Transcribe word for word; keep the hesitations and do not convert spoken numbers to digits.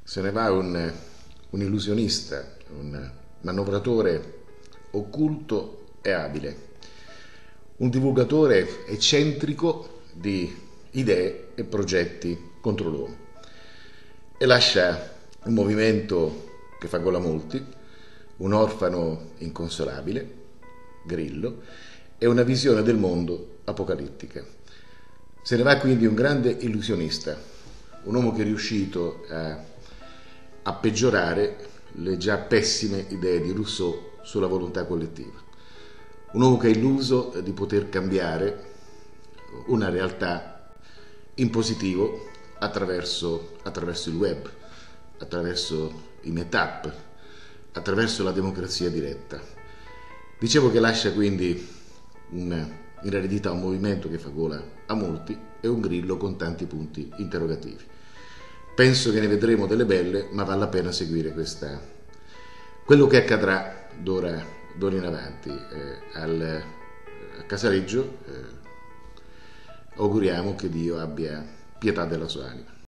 se ne va un, un illusionista, un manovratore occulto e abile, un divulgatore eccentrico di idee e progetti contro l'uomo, e lascia un movimento che fa gola a molti, un orfano inconsolabile, Grillo, e una visione del mondo apocalittica. Se ne va quindi un grande illusionista, un uomo che è riuscito a, a peggiorare le già pessime idee di Rousseau sulla volontà collettiva. Un uomo che è illuso di poter cambiare una realtà in positivo attraverso, attraverso il web, attraverso i meetup, attraverso la democrazia diretta. Dicevo che lascia quindi un, in eredità un movimento che fa gola a molti e un Grillo con tanti punti interrogativi. Penso che ne vedremo delle belle, ma vale la pena seguire questa, quello che accadrà d'ora, d'ora in avanti. Eh, al, a Casaleggio eh, auguriamo che Dio abbia pietà della sua anima.